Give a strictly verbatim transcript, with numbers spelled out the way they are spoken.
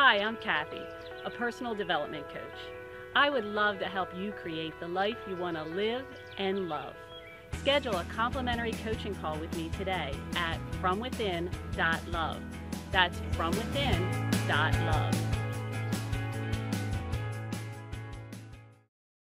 Hi, I'm Kathy, a personal development coach. I would love to help you create the life you want to live and love. Schedule a complimentary coaching call with me today at from within dot love. That's from within